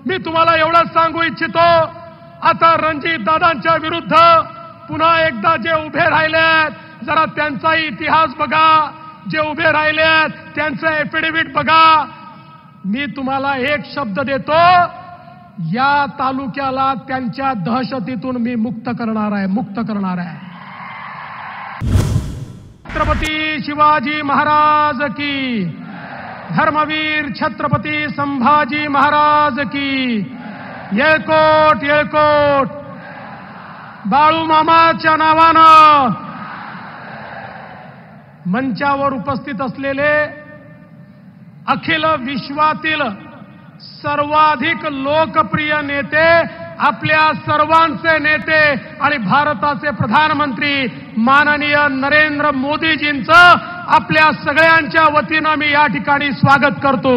मी तुम्हाला एवढंच सांगू इच्छितो, आता रणजित दादांच्या विरुद्ध पुन्हा एकदा जे उभे राहिलेत जरा त्यांचाही इतिहास बघा, जे उभे राहिलेत त्यांचं एफिडेव्हिट बघा. मी तुम्हाला एक शब्द देतो, या तालुक्याला त्यांच्या दहशतीतून मी मुक्त करणार आहे. छत्रपती शिवाजी महाराज की, धर्मवीर छत्रपती संभाजी महाराज की, येळकोट येळकोट. बाळू मामाच्या नावानं मंचावर उपस्थित असलेले अखिल विश्वातील सर्वाधिक लोकप्रिय नेते, आपल्या सर्वांचे नेते आणि भारताचे प्रधानमंत्री माननीय नरेंद्र मोदीजींचं आपल्या सगळ्यांच्या वतीनं मी या ठिकाणी स्वागत करतो.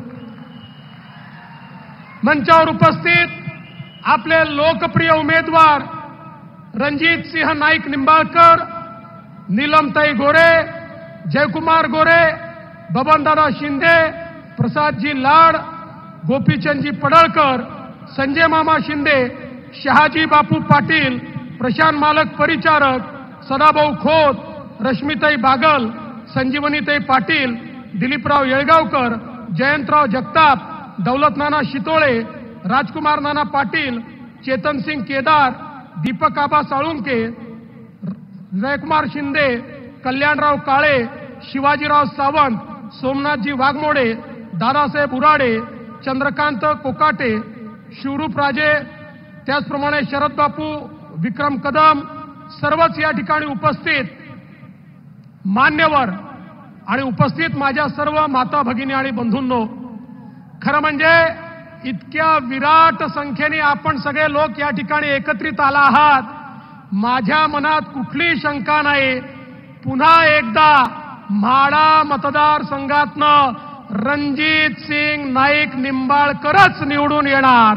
मंचावर उपस्थित आपले लोकप्रिय उमेदवार रणजित सिंह नाईक निंबाळकर, नीलमताई गोरे, जयकुमार गोरे, बबनदादा शिंदे, प्रसादजी लाड, गोपीचंदजी पडळकर, संजय मामा शिंदे, शहाजी बापू पाटील, प्रशांत मालक परिचारक, सदाभाऊ खोत, रश्मीताई बागल, संजीवनीताई पाटील, दिलीपराव येळगावकर, जयंतराव जगताप, दौलत नाना शितोळे, राजकुमार नाना पाटील, चेतनसिंग केदार, दीपक आबा साळुंके, जयकुमार शिंदे, कल्याणराव काळे, शिवाजीराव सावंत, सोमनाथजी वाघमोडे, दादासाहेब उराडे, चंद्रकांत कोकाटे, शिवरूप राजे, त्याचप्रमाणे शरद बापू, विक्रम कदम, सर्वच या ठिकाणी उपस्थित मान्यवर आणि उपस्थित माझ्या सर्व माता भगिनी आणि बंधूंनो, खरं म्हणजे इतक्या विराट संख्येने आपण सगळे लोक या ठिकाणी एकत्रित आला आहात. माझ्या मनात कुठलीही शंका नाही, पुन्हा एकदा म्हाडा मतदारसंघातनं रणजित सिंग नाईक निंबाळकरच निवडून येणार.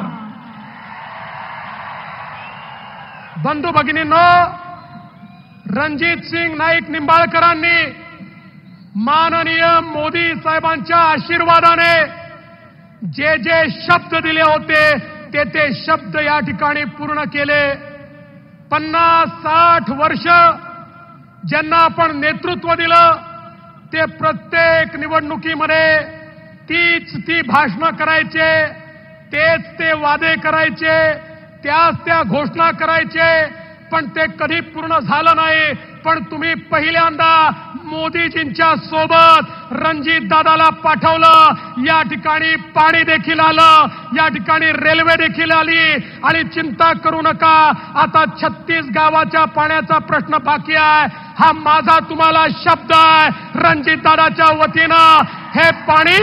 बंधू भगिनींनो, रणजित सिंग नाईक निंबाळकरांनी माननीय मोदी साहेबांच्या आशीर्वादाने जे जे शब्द दिले होते ते शब्द या ठिकाणी पूर्ण केले. 50-60 वर्ष ज्यांना आपण नेतृत्व दिलं ते प्रत्येक निवडणुकीमध्ये ती भाषणं करायचे, तेच ते वादे करायचे, त्या घोषणा करायचे, पण ते कधी पूर्ण झालं नाही. पण तुम्ही पहिल्यांदा मोदीजींच्या सोबत रणजित दादाला पाठवलं. या ठिकाणी पाणी देखील आलं, या ठिकाणी रेल्वे देखील आली आणि चिंता करू नका, आता 36 गावाच्या पाण्याचा प्रश्न बाकी आहे. हा माझा तुम्हाला शब्द आहे, रणजित दादाच्या वतीनं हे पाणी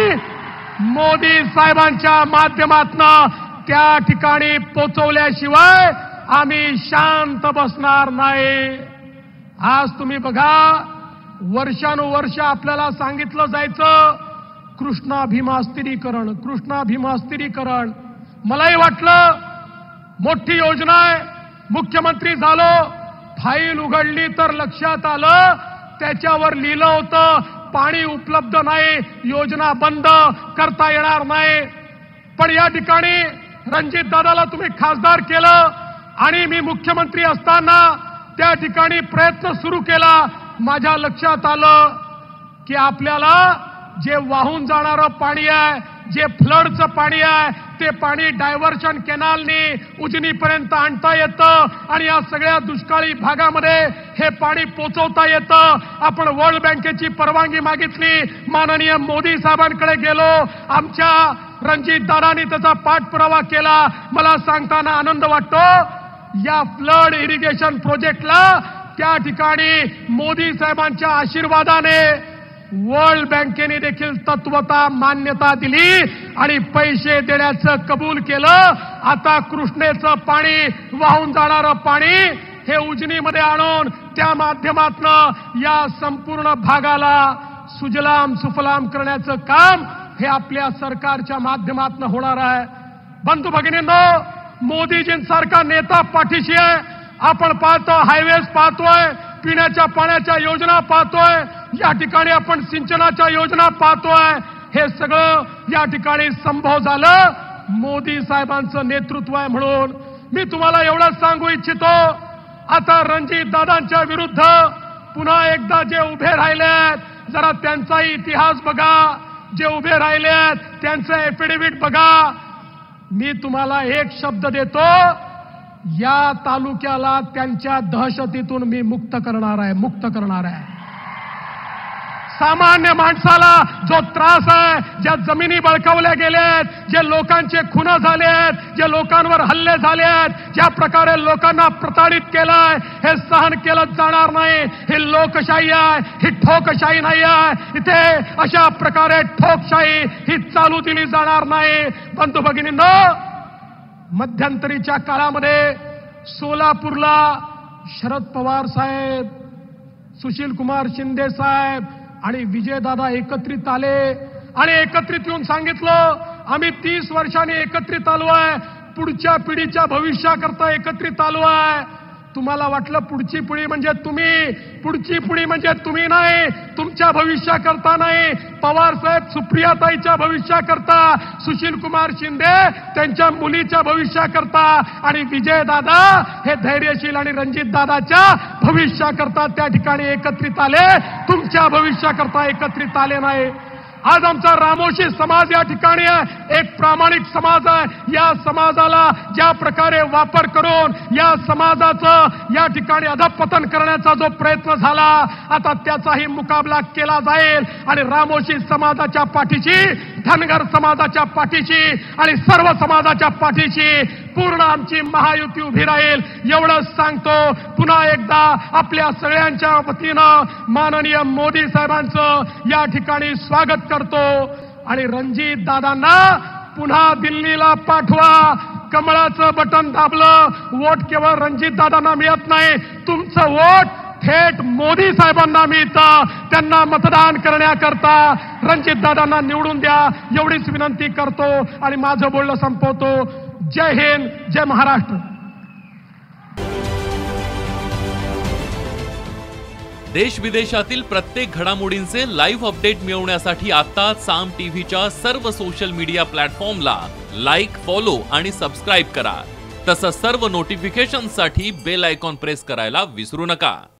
मोदी साहेबांच्या माध्यमातून त्या ठिकाणी पोहोचवल्याशिवाय आम्ही शांत बसणार नाही. आज तुम्ही बघा, वर्षानुवर्ष आपल्याला सांगितलं जायचं कृष्णा भीमा स्थिरीकरण, कृष्णा भीमा स्थिरीकरण. मलाही वाटलं मोठी योजना आहे, मुख्यमंत्री झालो, फाईल उघडली तर लक्षात आलं त्याच्यावर लिहिलं होतं पाणी उपलब्ध नाही, योजना बंद करता येणार नाही. पण या ठिकाणी रणजित दादाला तुम्ही खासदार केलं आणि मी मुख्यमंत्री असताना त्या ठिकाणी प्रयत्न सुरू केला. माझ्या लक्षात आलं की आपल्याला जे वाहून जाणारं पाणी आहे, जे फ्लडचं पाणी आहे, ते पाणी डायव्हर्शन कॅनलनी उजनीपर्यंत आणता येतं आणि या सगळ्या दुष्काळी भागामध्ये हे पाणी पोहोचवता येतं. आपण वर्ल्ड बँकेची परवानगी मागितली, माननीय मोदी साहेबांकडे गेलो, आमच्या रणजित दादांनी त्याचा पाठपुरावा केला. मला सांगताना आनंद वाटतो, या फ्लड इरिगेशन प्रोजेक्टला त्या ठिकाणी मोदी साहेबांच्या आशीर्वादाने वर्ल्ड बँकेने देखील तत्वता मान्यता दिली आणि पैसे देण्याचं कबूल केलं. आता कृष्णेचं पाणी, वाहून जाणारं पाणी हे उजनीमध्ये आणून त्या माध्यमातून या संपूर्ण भागाला सुजलाम सुफलाम करण्याचं काम हे आपल्या सरकारच्या माध्यमातून होणार आहे. बंधू भगिनींनो, मोदीजींसारखा नेता पाठीशी आहे. आपण पाहतो, हायवेज पाहतोय, पिण्याच्या पाण्याच्या योजना पाहतोय, या ठिकाणी आपण सिंचनाच्या योजना पाहतोय. हे सगळं या ठिकाणी संभव झालं मोदी साहेबांचं नेतृत्व आहे. म्हणून मी तुम्हाला एवढंच सांगू इच्छितो, आता रणजित दादांच्या विरुद्ध पुन्हा एकदा जे उभे राहिलेत जरा त्यांचाही इतिहास बघा, जे उभे राहिलेत त्यांचं एफिडेव्हिट बघा. मी तुम्हाला एक शब्द देतो, या तालुक्याला त्यांच्या दहशतीतून मी मुक्त करणार आहे. सामान्य माणसाला जो त्रास आहे, ज्या जमिनी बळकावल्या गेल्यात, जे लोकांचे खून झालेत, जे लोकांवर हल्ले झालेत, ज्या प्रकारे लोकांना प्रताडित केलंय, हे सहन केलं जाणार नाही. ही लोकशाही आहे, ही ठोकशाही नाही आहे. इथे अशा प्रकारे ठोकशाही ही चालू दिली जाणार नाही. बंधू भगिनींनो, मध्यंतरीच्या काळामध्ये सोलापूरला शरद पवार साहेब, सुशील कुमार शिंदे साहेब आणि विजयदादा एकत्रित आले आणि एकत्रित येऊन सांगितलं, आम्ही 30 वर्षांनी एकत्रित आलो आहे, पुढच्या पिढीच्या भविष्याकरता एकत्रित आलो आहे. तुम्हाला वाटलं पुढची पिढी म्हणजे तुम्ही, पुढची पिढी म्हणजे तुम्ही नाही, तुमच्या भविष्याकरता नाही. पवार साहेब सुप्रियाताईच्या भविष्याकरता, सुशील कुमार शिंदे त्यांच्या मुलीच्या भविष्याकरता आणि विजयदादा हे धैर्यशील आणि रणजित दादाच्या भविष्याकरता त्या ठिकाणी एकत्रित आले, तुमच्या भविष्याकरता एकत्रित आले नाही. आज आमचा रामोशी समाज या ठिकाणी आहे, एक प्रामाणिक समाज आहे. या समाजाला ज्या प्रकारे वापर करून या समाजाचं या ठिकाणी अधपतन करण्याचा जो प्रयत्न झाला, आता त्याचाही मुकाबला केला जाईल आणि रामोशी समाजाच्या पाठीशी, धनगर समाजाच्या पाठीशी आणि सर्व समाजाच्या पाठीशी पूर्ण आमची महायुती उभी राहील. एवढंच सांगतो. पुन्हा एकदा आपल्या सगळ्यांच्या वतीनं माननीय मोदी साहेबांचं या ठिकाणी स्वागत करतो आणि रणजित दादांना पुन्हा दिल्लीला पाठवा. कमळाचं बटन दाबलं, वोट केवळ रणजित दादांना मिळत नाही, तुमचं वोट थेट मोदी साहेबांना मिळतं. त्यांना मतदान करण्याकरता रणजित दादांना निवडून द्या, एवढीच विनंती करतो आणि माझं बोलणं संपवतो. जय हिंद, जय महाराष्ट्र. देश विदेशातील प्रत्येक घडामोडींचे लाईव्ह अपडेट मिळवण्यासाठी आता साम टीव्हीच्या सर्व सोशल मीडिया प्लॅटफॉर्मला लाईक, फॉलो आणि सबस्क्राईब करा. तसंच सर्व नोटिफिकेशनसाठी बेल आयकॉन प्रेस करायला विसरू नका.